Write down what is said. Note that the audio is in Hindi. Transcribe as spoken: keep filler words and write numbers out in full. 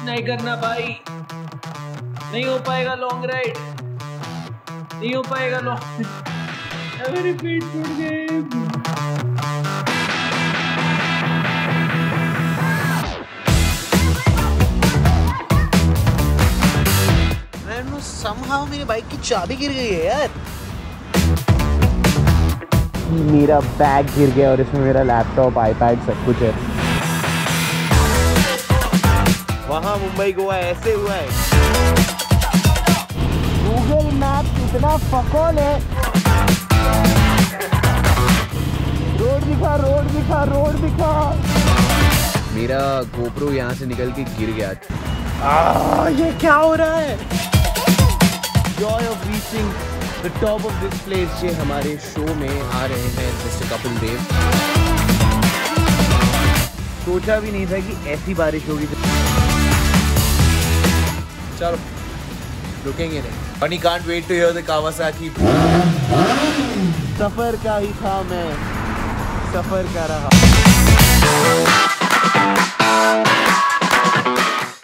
नहीं करना भाई, नहीं हो पाएगा लॉन्ग राइड, नहीं हो पाएगा लॉन्ग। मेरे पेट फूट गए। somehow मेरी बाइक की चाबी गिर गई है यार। मेरा बैग गिर गया और इसमें मेरा लैपटॉप, आईपैड सब कुछ है। वहाँ मुंबई गोवा ऐसे हुआ है। गूगल मैप कितना फकोल है। रोड दिखा, रोड दिखा, रोड दिखा। मेरा गोप्रो यहाँ से निकल के गिर गया। आ, ये क्या हो रहा है? Joy of reaching the top of this place ये हमारे शो में आ रहे हैं मिस्टर कपिल देव। सोचा भी नहीं था कि ऐसी बारिश होगी। चलो रुकेंगे नहीं। Funny can't wait to hear the Kawasaki। सफर का ही था मैं, सफर कर रहा।